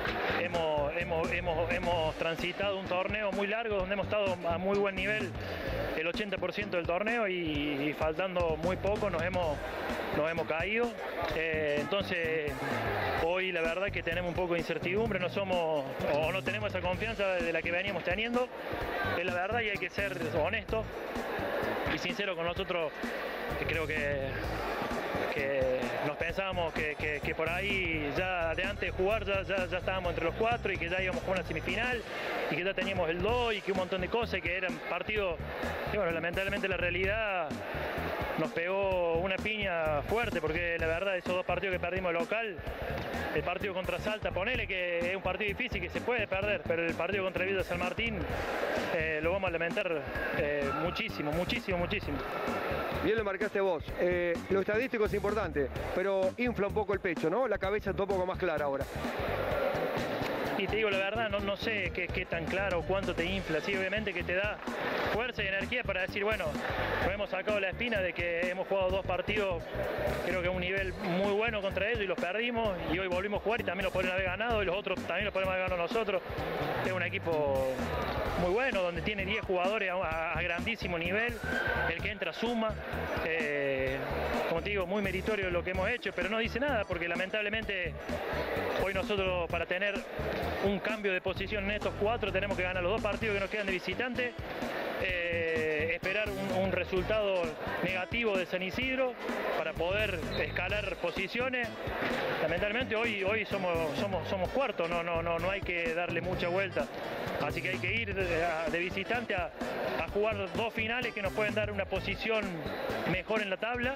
hemos transitado un torneo muy largo donde hemos estado a muy buen nivel el 80% del torneo y faltando muy poco nos hemos caído. Entonces hoy la verdad que tenemos un poco de incertidumbre, no tenemos esa confianza de la que veníamos teniendo, es la verdad, y hay que ser honesto y sincero con nosotros. Creo que nos pensábamos que por ahí ya de antes de jugar ya estábamos entre los 4 y que ya íbamos a una semifinal y que ya teníamos el 2 y que un montón de cosas y que eran partidos, y bueno, lamentablemente la realidad nos pegó una piña fuerte porque la verdad esos 2 partidos que perdimos local, el partido contra Salta, ponele que es un partido difícil que se puede perder, pero el partido contra Villa San Martín lo vamos a lamentar muchísimo. Bien lo marcaste vos. Lo estadístico es importante, pero infla un poco el pecho, ¿no? La cabeza está un poco más clara ahora. Y te digo la verdad, no sé qué tan claro o cuánto te infla. Sí, obviamente que te da fuerza y energía para decir, bueno, nos hemos sacado la espina de que hemos jugado 2 partidos, creo que a un nivel muy bueno contra ellos y los perdimos, y hoy volvimos a jugar y también los podrían haber ganado y los otros también los podemos haber ganado nosotros. Es un equipo muy bueno, donde tiene 10 jugadores a grandísimo nivel, el que entra suma, como te digo, muy meritorio lo que hemos hecho, pero no dice nada porque lamentablemente hoy nosotros para tener un cambio de posición en estos 4 tenemos que ganar los 2 partidos que nos quedan de visitante, esperar un resultado negativo de San Isidro para poder escalar posiciones. Lamentablemente hoy somos cuartos, no hay que darle mucha vuelta, así que hay que ir de visitante a jugar 2 finales que nos pueden dar una posición mejor en la tabla.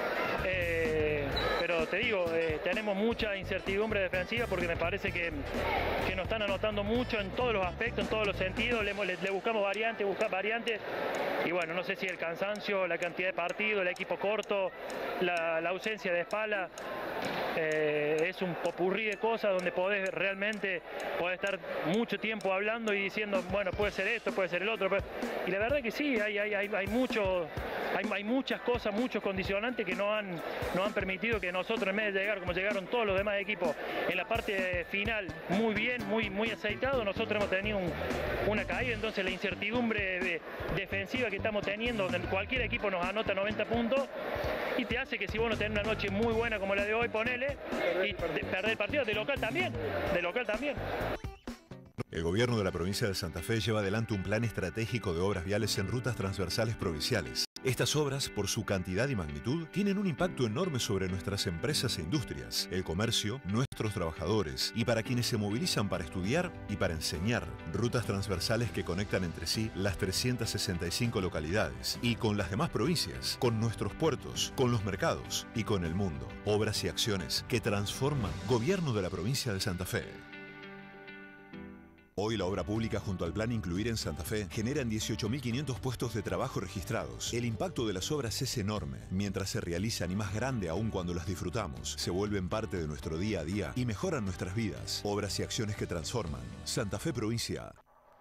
Pero te digo, tenemos mucha incertidumbre defensiva porque me parece que nos están anotando mucho en todos los aspectos, en todos los sentidos, le buscamos variantes, y bueno, no sé si el cansancio, la cantidad de partidos, el equipo corto, la ausencia de Spala, es un popurrí de cosas donde podés estar mucho tiempo hablando y diciendo, bueno, puede ser esto, puede ser el otro, y la verdad que sí, hay muchas cosas, muchos condicionantes que no han permitido que nosotros, en vez de llegar como llegaron todos los demás equipos en la parte final muy bien, muy aceitado, nosotros hemos tenido una caída. Entonces la incertidumbre defensiva que estamos teniendo, donde cualquier equipo nos anota 90 puntos y te hace que si vos no tenés una noche muy buena como la de hoy, ponele, y perder el partido de local también. El gobierno de la provincia de Santa Fe lleva adelante un plan estratégico de obras viales en rutas transversales provinciales. Estas obras, por su cantidad y magnitud, tienen un impacto enorme sobre nuestras empresas e industrias, el comercio, nuestros trabajadores y para quienes se movilizan para estudiar y para enseñar. Rutas transversales que conectan entre sí las 365 localidades y con las demás provincias, con nuestros puertos, con los mercados y con el mundo. Obras y acciones que transforman Gobierno de la provincia de Santa Fe. Hoy la obra pública junto al plan Incluir en Santa Fe generan 18.500 puestos de trabajo registrados. El impacto de las obras es enorme. Mientras se realizan y más grande aún cuando las disfrutamos, se vuelven parte de nuestro día a día y mejoran nuestras vidas. Obras y acciones que transforman. Santa Fe Provincia.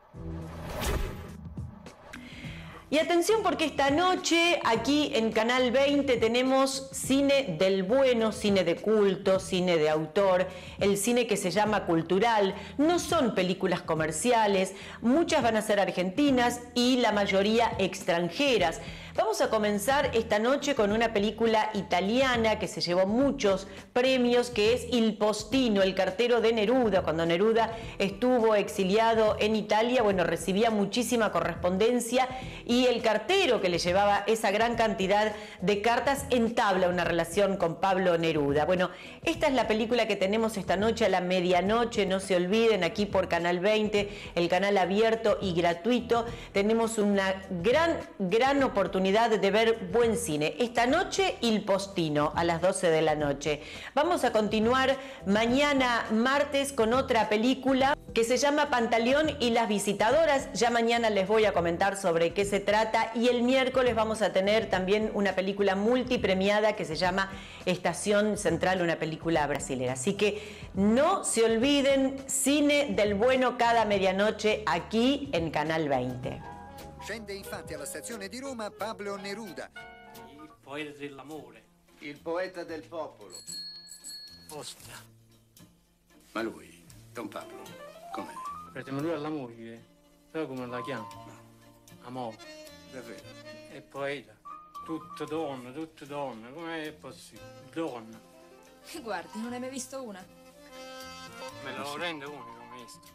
Y atención porque esta noche aquí en Canal 20 tenemos cine del bueno, cine de culto, cine de autor, el cine que se llama cultural. No son películas comerciales, muchas van a ser argentinas y la mayoría extranjeras. Vamos a comenzar esta noche con una película italiana que se llevó muchos premios, que es Il Postino, el cartero de Neruda. Cuando Neruda estuvo exiliado en Italia, bueno, recibía muchísima correspondencia y el cartero que le llevaba esa gran cantidad de cartas entabla una relación con Pablo Neruda. Bueno, esta es la película que tenemos esta noche a la medianoche, no se olviden, aquí por Canal 20, el canal abierto y gratuito. Tenemos una gran oportunidad oportunidad de ver buen cine. Esta noche Il Postino a las 12 de la noche. Vamos a continuar mañana martes con otra película que se llama Pantaleón y las visitadoras. Ya mañana les voy a comentar sobre qué se trata, y el miércoles vamos a tener también una película multipremiada que se llama Estación Central, una película brasilera. Así que no se olviden, cine del bueno cada medianoche aquí en Canal 20. Scende infatti alla stazione di Roma Pablo Neruda. Il poeta dell'amore. Il poeta del popolo. Ostia. Ma lui, Don Pablo, com'è? Perché lui ha la moglie. Sai come la chiama? Amore. Davvero? È poeta. Tutte donne. Com'è possibile? Donna. Guardi, non hai mai visto una? Me lo rende unico, maestro.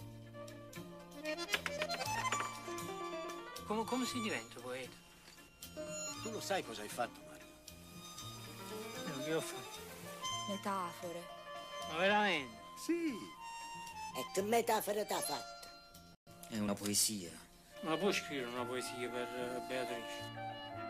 Come si diventa poeta? Tu lo sai cosa hai fatto, Mario? Che ho fatto? Metafore. Ma veramente? Sì. E che metafora t'ha fatta? È una poesia. Ma puoi scrivere una poesia per Beatrice?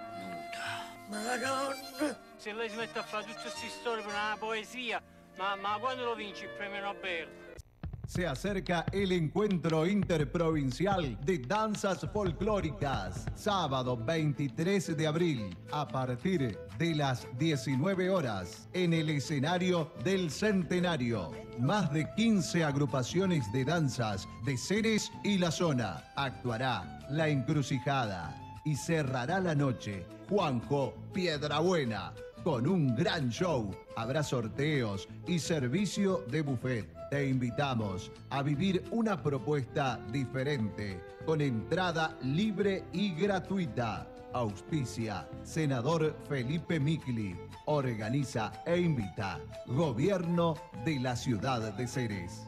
Madonna! Se lei si mette a fare tutte queste storie per una poesia, ma quando lo vinci il premio Nobel? Se acerca el encuentro interprovincial de danzas folclóricas, sábado 23 de abril, a partir de las 19 horas, en el escenario del Centenario. Más de 15 agrupaciones de danzas de Ceres y la zona. Actuará La Encrucijada y cerrará la noche Juanjo Piedrabuena. Con un gran show, habrá sorteos y servicio de buffet. Te invitamos a vivir una propuesta diferente, con entrada libre y gratuita. Auspicia senador Felipe Micli. Organiza e invita Gobierno de la Ciudad de Ceres.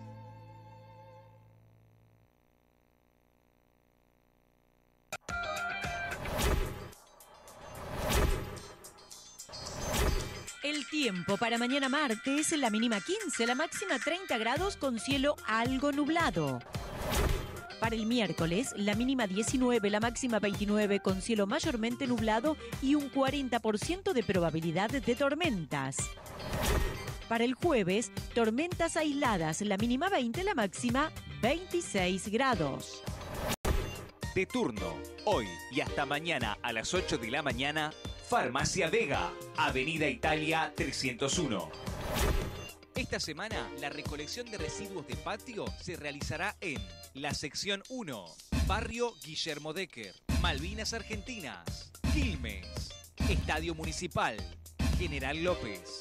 El tiempo para mañana martes, la mínima 15, la máxima 30 grados con cielo algo nublado. Para el miércoles, la mínima 19, la máxima 29 con cielo mayormente nublado y un 40% de probabilidad de tormentas. Para el jueves, tormentas aisladas, la mínima 20, la máxima 26 grados. De turno, hoy y hasta mañana a las 8 de la mañana, Farmacia Vega, Avenida Italia 301. Esta semana, la recolección de residuos de patio se realizará en la sección 1, Barrio Guillermo Decker, Malvinas Argentinas, Quilmes, Estadio Municipal, General López.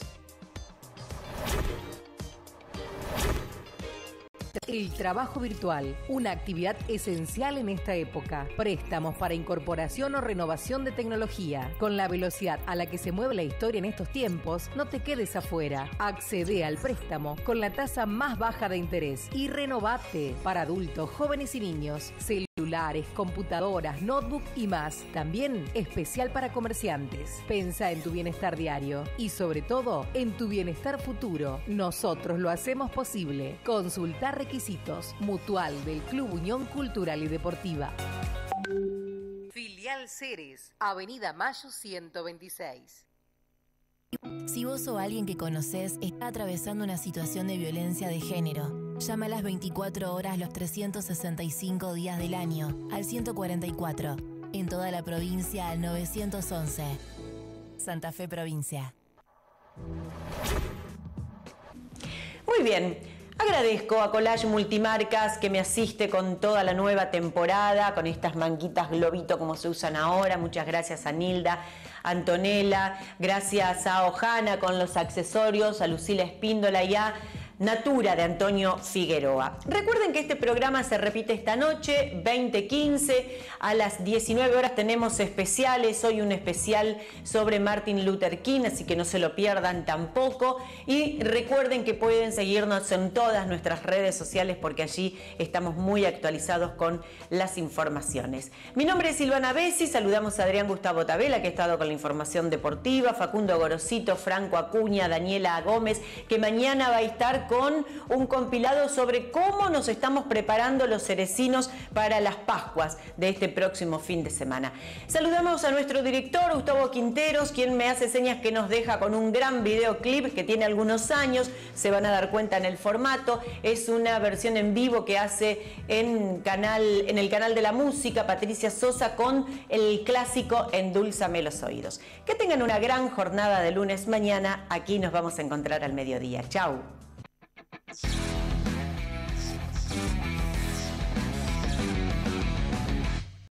El trabajo virtual, una actividad esencial en esta época. Préstamos para incorporación o renovación de tecnología. Con la velocidad a la que se mueve la historia en estos tiempos, no te quedes afuera. Accede al préstamo con la tasa más baja de interés y renovate para adultos, jóvenes y niños. Celulares, computadoras, notebook y más. También especial para comerciantes. Pensa en tu bienestar diario y sobre todo en tu bienestar futuro. Nosotros lo hacemos posible. Consultar requisitos. Mutual del Club Unión Cultural y Deportiva. Filial Ceres, Avenida Mayo 126. Si vos o alguien que conocés está atravesando una situación de violencia de género, llama a las 24 horas los 365 días del año al 144. En toda la provincia al 911. Santa Fe Provincia. Muy bien. Agradezco a Collage Multimarcas que me asiste con toda la nueva temporada, con estas manguitas globito como se usan ahora. Muchas gracias a Nilda, Antonella, gracias a Ojana con los accesorios, a Lucila Espíndola y a Natura de Antonio Figueroa. Recuerden que este programa se repite esta noche, 20:15, a las 19 horas tenemos especiales. Hoy un especial sobre Martin Luther King, así que no se lo pierdan tampoco. Y recuerden que pueden seguirnos en todas nuestras redes sociales porque allí estamos muy actualizados con las informaciones. Mi nombre es Silvana Bessi, saludamos a Adrián Gustavo Tabela, que ha estado con la información deportiva, Facundo Gorosito, Franco Acuña, Daniela Gómez, que mañana va a estar con un compilado sobre cómo nos estamos preparando los cerecinos para las Pascuas de este próximo fin de semana. Saludamos a nuestro director, Gustavo Quinteros, quien me hace señas que nos deja con un gran videoclip que tiene algunos años, se van a dar cuenta en el formato, es una versión en vivo que hace en el canal de la música Patricia Sosa con el clásico Endúlzame los oídos. Que tengan una gran jornada de lunes. Mañana aquí nos vamos a encontrar al mediodía. Chau.